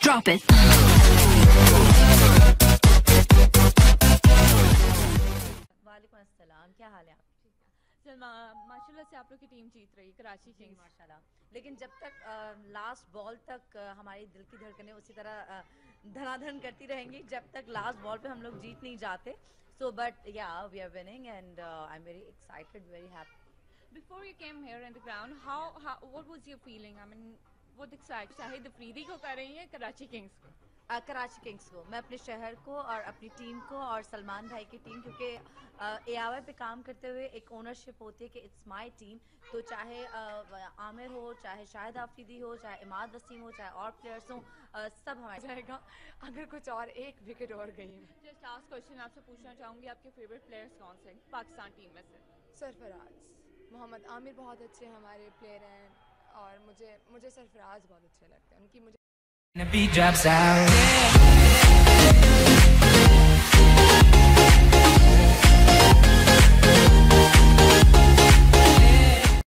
Drop it. وعلیکم السلام، کیا حال ہے آپ؟ ماشاء اللہ سے آپ لوگ کی ٹیم جیت رہی کراچی کنگز. ماشاء اللہ. لیکن جب تک لاسٹ بال تک ہماری دل کی دھڑکنیں اسی طرح دھنا دھن کرتی رہیں گی جب تک لاسٹ بال پہ ہم لوگ جیت نہیں جاتے. So but yeah we are winning and I am very excited, very happy. Before you came here in the ground, what was your feeling? I mean, what excited? Shahid Afridi کو کر رہی ہیں کراچی کنگز کو. کراچی کنگز کو, میں اپنے شہر کو اور اپنی ٹیم کو اور سلمان بھائی کی ٹیم, کیونکہ اے آئی پہ کام کرتے ہوئے ایک اونرشپ ہوتی ہے کہ اٹس مائی ٹیم. تو چاہے عامر ہو, چاہے شاہد آفریدی ہو, چاہے اماد وسیم ہو, چاہے اور پلیئرس ہوں, سب ہمارے جائے گا اگر کچھ اور ایک وکٹ اور گئی. جسٹ لاسٹ کوشچن آپ سے پوچھنا چاہوں گی, آپ کے فیوریٹ پلیئرس کون سے ہیں پاکستان ٹیم میں سے؟ سرفراز, محمد عامر بہت اچھے ہمارے پلیئر ہیں, اور مجھے سرفراز بہت اچھے لگتے ہیں. ان کی مجھے